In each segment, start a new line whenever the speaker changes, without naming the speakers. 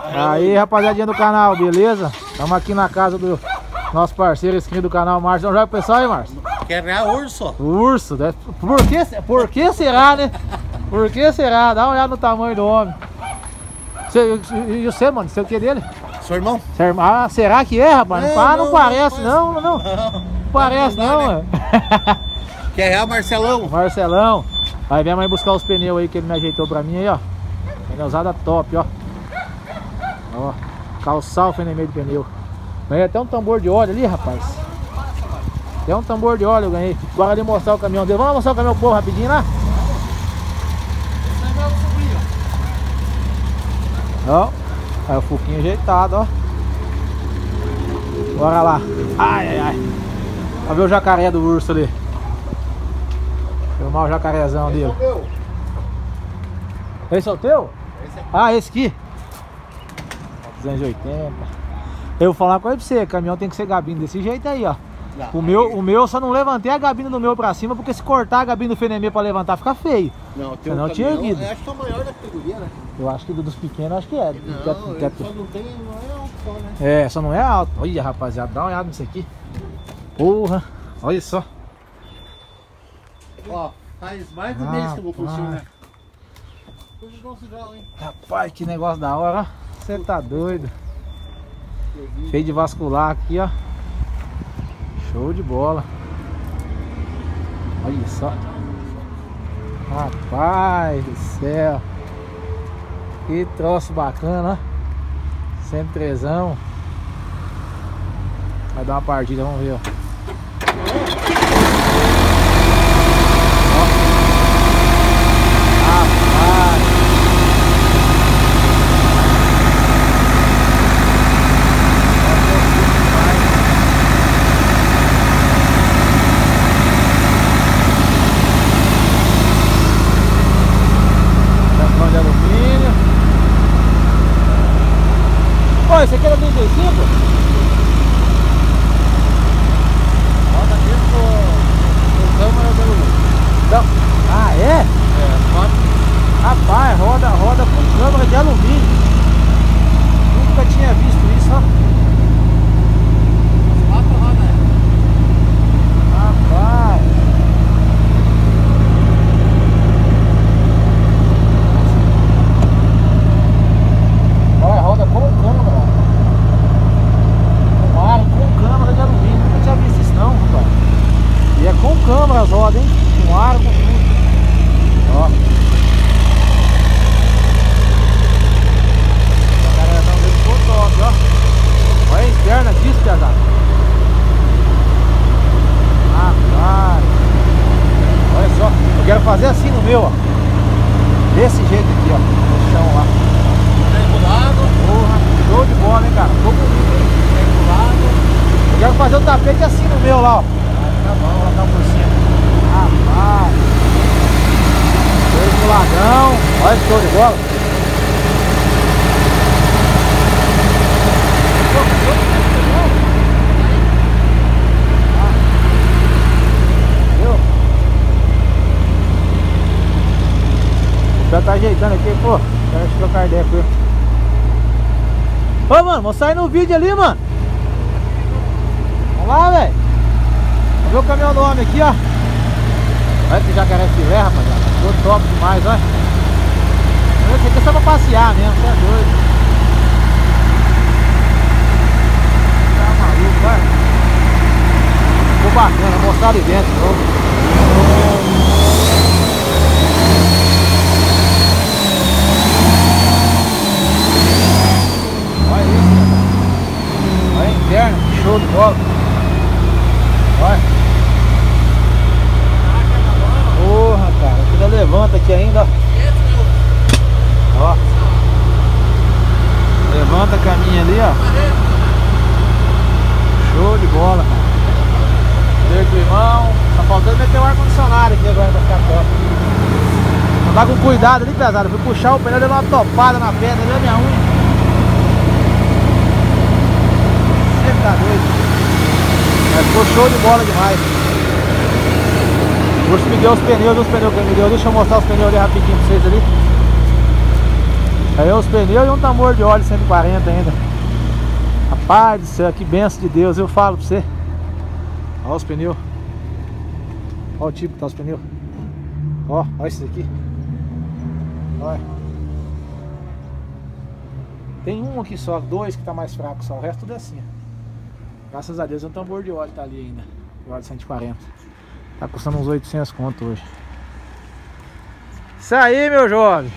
Aí, rapaziadinha do canal, beleza? Estamos aqui na casa do nosso parceiro inscrito do canal, Márcio. Joga pro pessoal aí, Márcio.
Quer ganhar urso?
Urso, né? Por que será, né? Por que será? dá uma olhada no tamanho do homem. E você, mano? Você é o que dele?
Seu irmão?
Ah, será que é, rapaz? Não parece, não. Não parece, não.
Quer ganhar, Marcelão?
Marcelão. Aí vem a mãe buscar os pneus aí que ele me ajeitou pra mim aí, ó. Pneusada top, ó. Ó, calçar o freio no meio do pneu. Ganhei até um tambor de óleo ali, rapaz. Até um tambor de óleo eu ganhei. Agora ali mostrar o caminhão dele. Vamos mostrar o caminhão pro povo rapidinho lá? Ó, aí o foquinho ajeitado, ó. Bora lá. Ai. Pra ver o jacaré do urso ali. Filmar o jacarezão dele. Esse é o teu? Ah, esse aqui. 280. Eu vou falar uma coisa pra você, caminhão tem que ser gabina desse jeito aí, ó. O meu eu só não levantei a gabina do meu pra cima, porque se cortar a gabina do fenemê pra levantar fica feio.
Não, tem
senão
um
tinha erguido.
Eu acho que é o maior da categoria, né?
Eu acho que dos pequenos, acho que é.
Não, só não tem, não é alto só, né?
É, só não é alto. Olha, rapaziada, dá uma olhada nisso aqui. Porra, olha só.
Ó, faz mais de um mês que eu vou funcionar.
Rapaz, que negócio da hora, ó. Você tá doido. Cheio de vascular aqui, ó. Show de bola. Olha só. Rapaz do céu. Que troço bacana, ó. 103ão. Vai dar uma partida, vamos ver, ó. Esse aqui era 35? Roda dentro do câmera do... Ah, é? É, pode. Rapaz, roda com câmera de alumínio. Nunca tinha visto isso, ó. Quatro rodas. Rapaz. Olha, roda com câmera. Com câmera de alumínio, nunca tinha visto isso não, rapaz. E é com câmera as rodas, hein? Com ar, com tudo. Ó. O jacarezão dele ficou top, ó. Olha a interna disso, pesado. Rapaz. Olha só, eu quero fazer assim no meu, ó. Desse jeito aqui, ó. No chão lá. Regulado. Porra, show de bola, hein, cara. Ficou bonito, hein? Eu quero fazer o tapete assim no meu lá, ó. Tá bom, vou colocar por cima. Rapaz. Dois no ladrão. Olha que show de bola. Viu? O pé tá ajeitando aqui, pô. Quero trocar ideia com ele. Ô, mano, vou sair no vídeo ali, mano. Vamos lá, velho. Vamos ver o caminhão do homem aqui, ó. Olha que jacaré filé, rapaziada. Ficou top demais, olha. Esse aqui é só pra passear mesmo, você é doido. Tá maluco, olha. Ficou bacana, vou mostrar ali dentro de novo. Olha isso, olha a interna, que show de bola. Olha. Porra, cara, ainda levanta aqui ainda, ó. Levanta a caminha ali, ó. Show de bola, cara. Direito, irmão. Tá faltando meter o ar-condicionado aqui agora pra ficar top. Andar com cuidado ali, pesado. Fui puxar o pneu, deu uma topada na pedra, deu a minha unha. Você tá doido. Mas ficou show de bola demais. Hoje me deu os pneus que ele me deu. Deixa eu mostrar os pneus ali rapidinho pra vocês ali. Aí os pneus e um tambor de óleo 140 ainda. Rapaz do céu, que benção de Deus, eu falo pra você. Olha os pneus. Olha o tipo que tá os pneus. Ó, olha esse aqui. Olha. Tem um aqui só, dois que tá mais fraco só, o resto tudo é assim. Graças a Deus o tambor de óleo tá ali ainda. De óleo 140. Tá custando uns 800 conto hoje. Isso aí, meu jovem.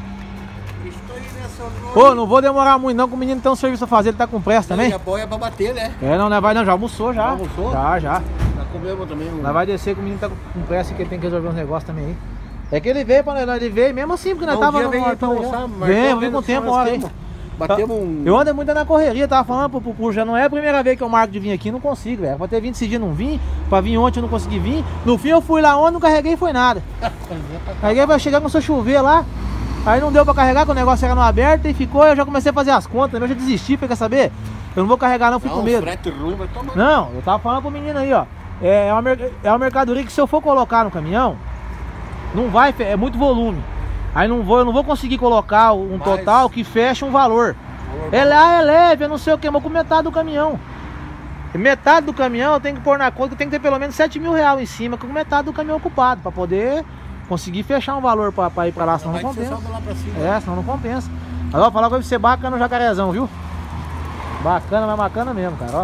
Pô, não vou demorar muito não, que o menino tem um serviço a fazer, ele tá com pressa também.
A boia é pra bater, né?
É, não vai não, já almoçou já.
Já almoçou?
Já.
Já comemos também.
Nós vai descer que o menino tá com pressa, que ele tem que resolver uns negócios também aí. É que ele veio pra nós, ele veio mesmo assim, porque nós tava no
pra almoçar,
vem com tempo, hora aí.
Batemos um...
Eu ando muito na correria, tava falando pro já não é a primeira vez que eu marco de vir aqui, não consigo, velho. Pra ter vindo esse dia não vim, pra vir ontem eu não consegui vir. No fim eu fui lá ontem, não carreguei e foi nada. Carreguei pra chegar com o seu chover lá. Aí não deu pra carregar, que o negócio era no aberto e ficou, eu já comecei a fazer as contas, eu já desisti, quer saber? Eu não vou carregar não, fui com medo.
Frete ruim, vai tomar.
Não, eu tava falando pro menino aí, ó. É uma mercadoria que se eu for colocar no caminhão, não vai, é muito volume. Aí eu não vou conseguir colocar um total que feche um valor. É leve, eu não sei o que, mas com metade do caminhão. Metade do caminhão eu tenho que pôr na conta que tem que ter pelo menos 7 mil reais em cima, com metade do caminhão ocupado, pra poder conseguir fechar um valor pra ir pra lá, senão não compensa. É, senão não compensa. Mas ó, falar com você bacana no Jacarezão, viu? Bacana, mas bacana mesmo, cara, ó.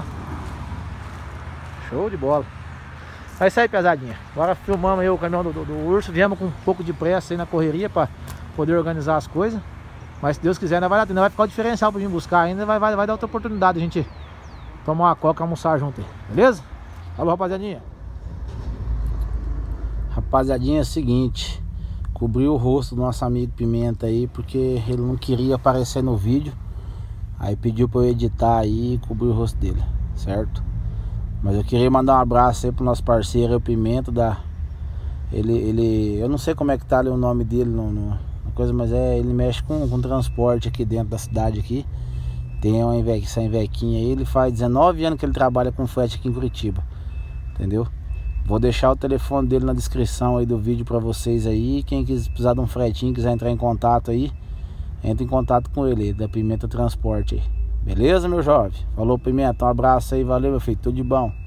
Show de bola. É isso aí, pesadinha. Agora filmamos aí o caminhão do urso. Viemos com um pouco de pressa aí na correria pra poder organizar as coisas. Mas se Deus quiser, ainda vai ficar o diferencial pra vir buscar ainda. Vai dar outra oportunidade a gente tomar uma coca e almoçar junto aí. Beleza? Falou, rapaziadinha.
Rapaziadinha, é o seguinte. Cobriu o rosto do nosso amigo Pimenta aí, porque ele não queria aparecer no vídeo. Aí pediu pra eu editar aí e cobrir o rosto dele, certo? Mas eu queria mandar um abraço aí pro nosso parceiro, o Pimenta da... eu não sei como é que tá ali o nome dele na coisa, mas ele mexe com transporte aqui dentro da cidade aqui. Tem essa Invequinha aí, ele faz 19 anos que ele trabalha com frete aqui em Curitiba, entendeu? Vou deixar o telefone dele na descrição aí do vídeo pra vocês aí. Quem precisar de um fretinho, quiser entrar em contato aí, entra em contato com ele, da Pimenta Transporte aí. Beleza, meu jovem? Falou, Pimenta, um abraço aí, valeu, meu filho, tudo de bom.